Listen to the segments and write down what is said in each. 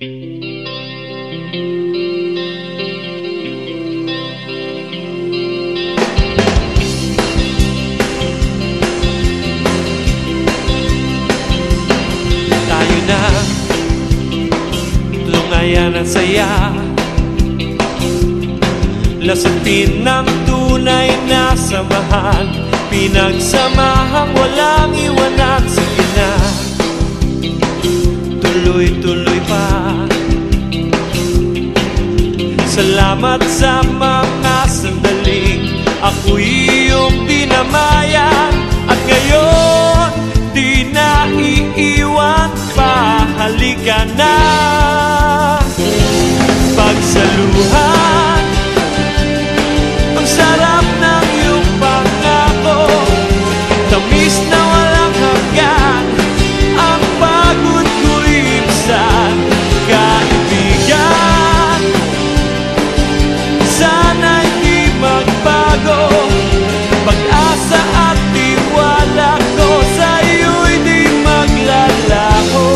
Tayo na, lungayan at saya, lasapin ng tunay na samahan, pinagsamahang walang iwanan. Sige na, tuloy-tuloy pa. Salamat sa mga sandaling ako'y iyong dinamayan, at ngayon di na iiwan pa. Halika na, pagsaluhan ang sarap ng iyong pangako, tamis na walang hanggan, ang pagod ko'y ibsan. Kaibigan, sana'y di magbago, pag-asa at tiwala ko sa'yo'y di maglalaho.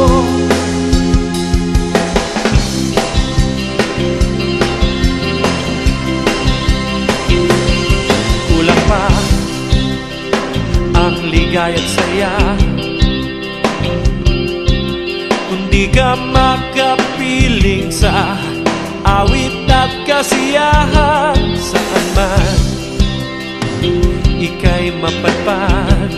Kulang pa ang ligaya't saya kung di ka makapiling sa awit at kasiyahan. Saan man ika'y mapadpad,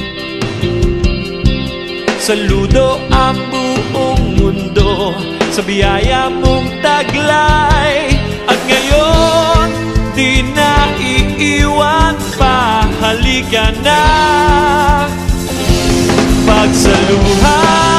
saludo ang buong mundo sa biyaya mong taglay, at ngayon di na iiwan pa. Halika na, pagsaluhan